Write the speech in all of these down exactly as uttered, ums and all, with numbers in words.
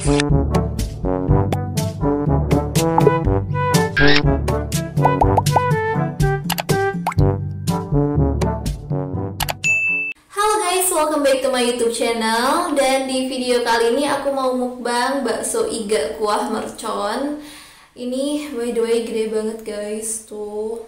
Halo guys, welcome back to my YouTube channel. Dan di video kali ini aku mau mukbang bakso iga kuah mercon. Ini by the way gede banget guys, tuh.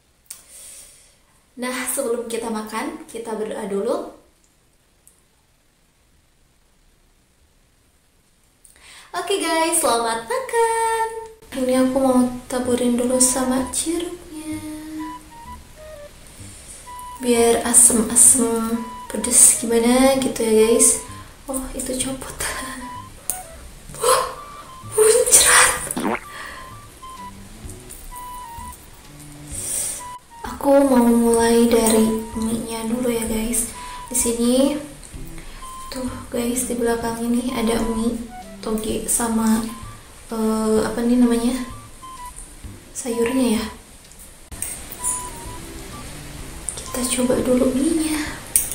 Nah, sebelum kita makan, kita berdoa dulu. Oke guys, selamat makan. Ini aku mau taburin dulu sama jeruknya, biar asem-asem pedes gimana gitu ya guys. Oh, itu copot. Wah, muncrat. Aku mau mulai dari mie-nya dulu ya guys. Di sini tuh guys, di belakang ini ada mie toge sama uh, apa nih namanya, sayurnya ya. Kita coba dulu mie-nya.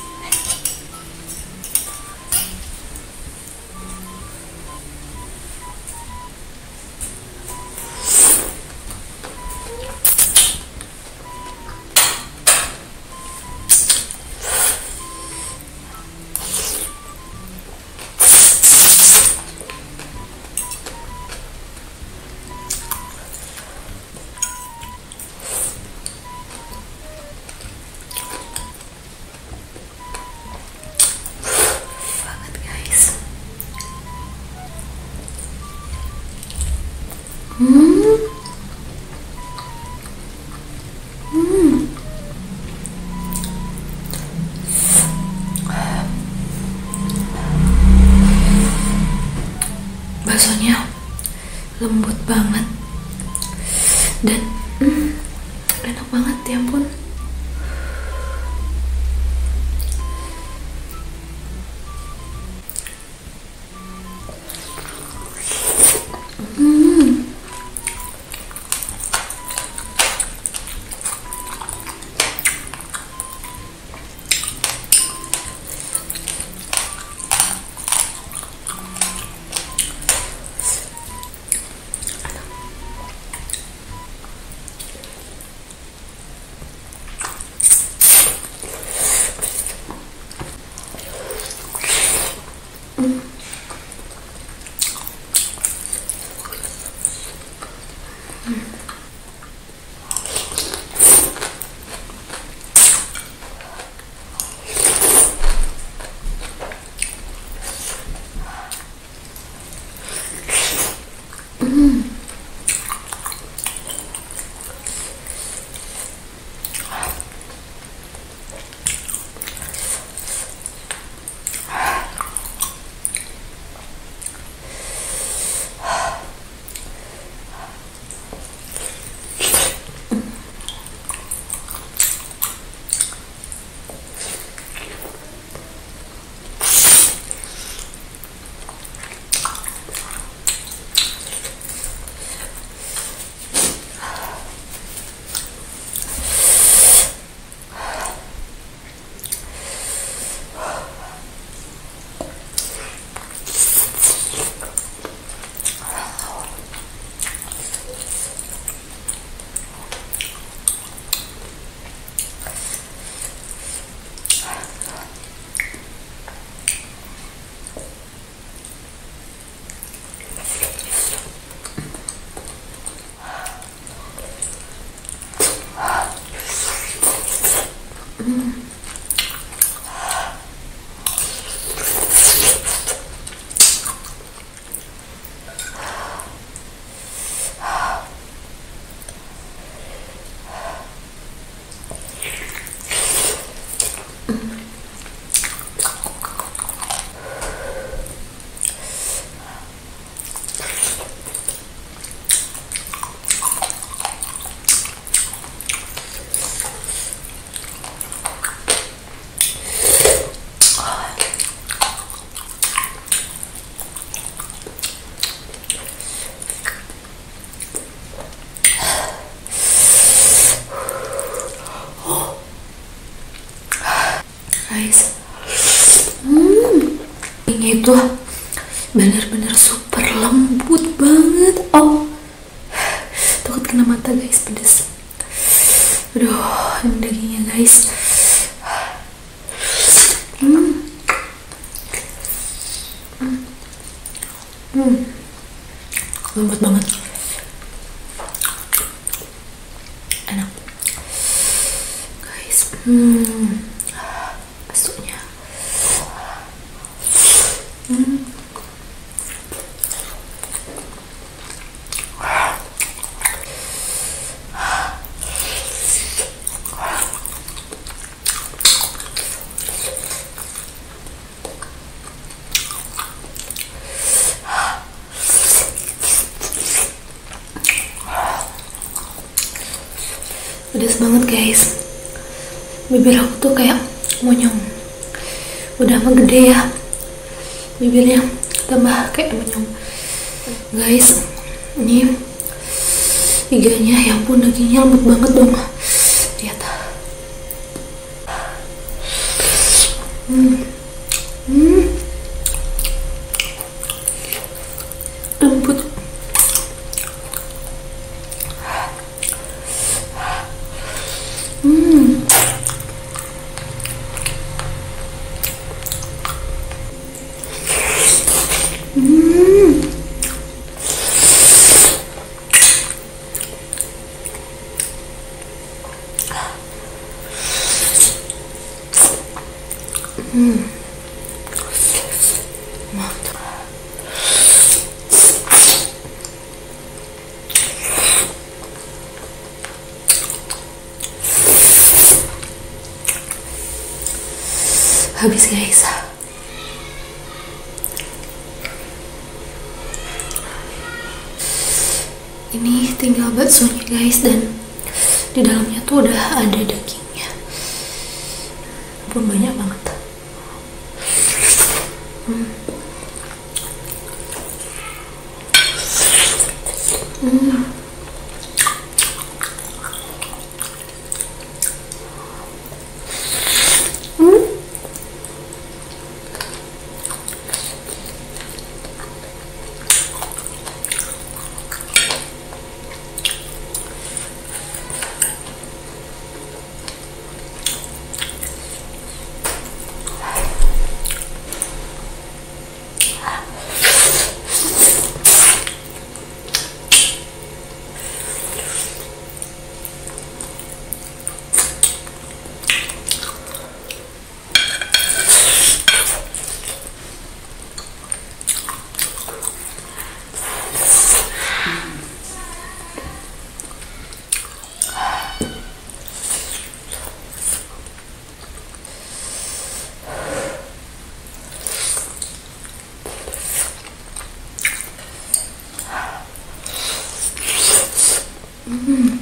Hmm. Hmm. Baksonya lembut banget dan hmm, enak banget ya ampun. Hmm. guys. Hmm, ini tuh bener-bener super. lembut banget. Oh, takut kena mata guys, pedes. Aduh, ini dagingnya guys. Hmm. Hmm. Hmm. Lembut banget. Enak. Guys, hmm. Baksonya. Hmm. Pedas banget guys, bibir aku tuh kayak monyong. Udah mah gede ya, bibirnya tambah kayak monyong. Guys, ini iganya, ya ampun, dagingnya lembut banget dong. Lihat. Hmm. Hmm. Lembut. Hmm. Hmm. Hmm. Mantap. Habis guys. Ini tinggal baksonya guys, dan di dalamnya tuh udah ada dagingnya. Pun banyak banget. Hmm. Hmm. Hmm. Hmm.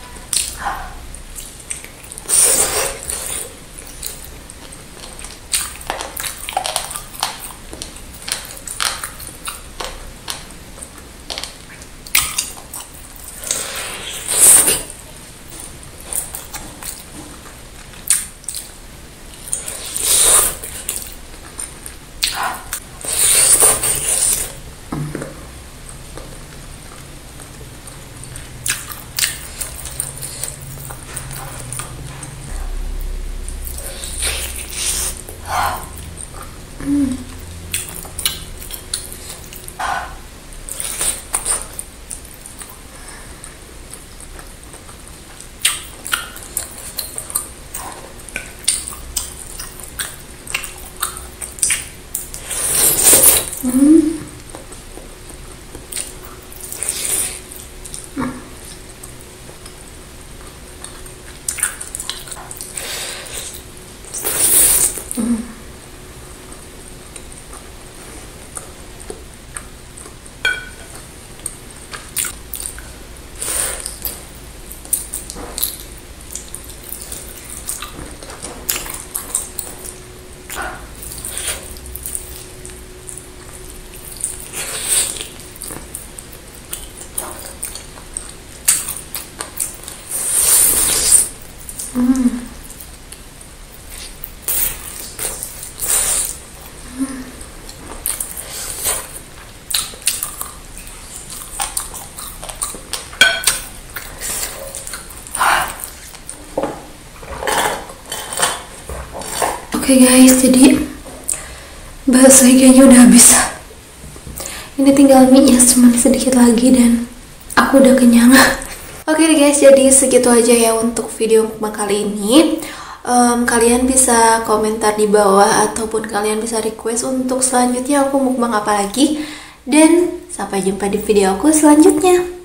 Hmm. Hmm. Oke guys, jadi bakso kayaknya udah habis. Ini tinggal mie-nya cuma sedikit lagi dan aku udah kenyang. Oke deh guys, jadi segitu aja ya untuk video mukbang kali ini. Um, kalian bisa komentar di bawah ataupun kalian bisa request untuk selanjutnya aku mukbang apa lagi. Dan sampai jumpa di video aku selanjutnya.